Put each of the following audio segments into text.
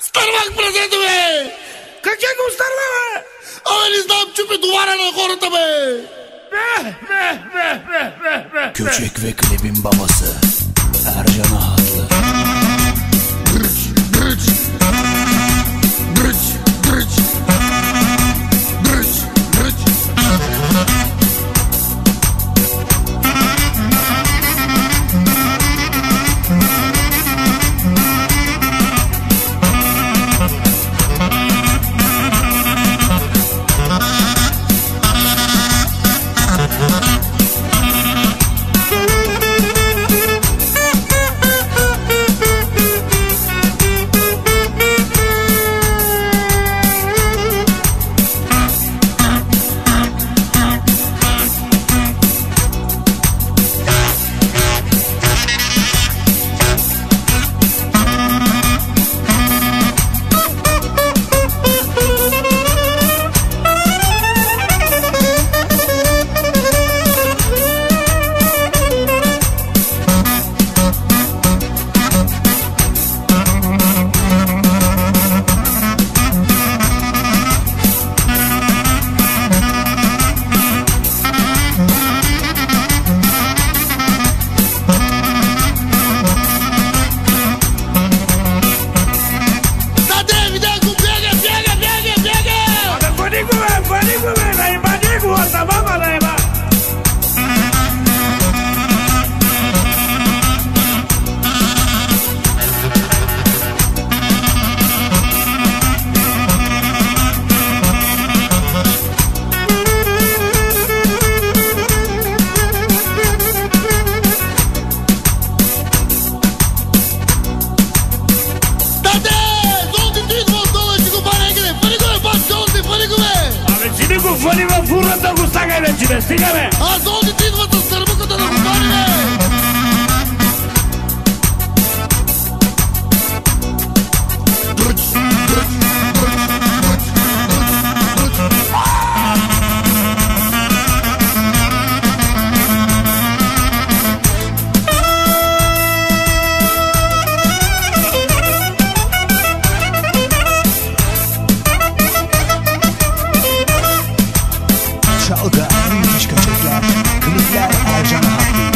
Старвак, брате, бе! Как е го старва, бе? Абе, не знам, чупи товара на хората, бе! Köçek ve klibin babası Ercan Ahatlı. Brıç, brıç, brıç, brıç, brıç, brıç. Фали във фурата го стагай вече, бе, стига, бе! А золди ти идват с търбуката да го пари, бе! Çalga müthiş kaçaklar, klipler Ercan Ahatlı.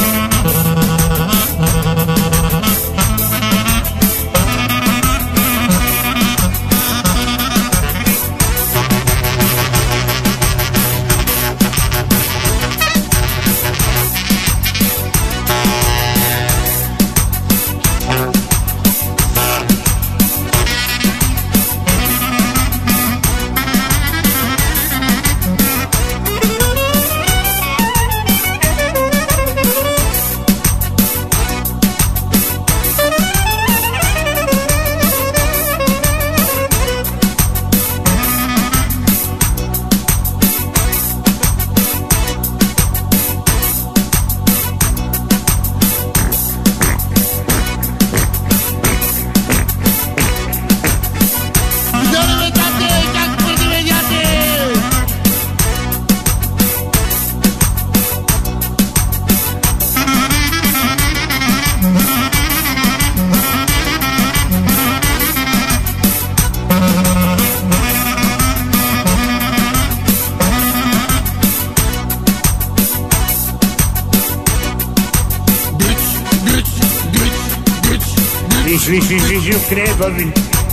Виж, къде върви.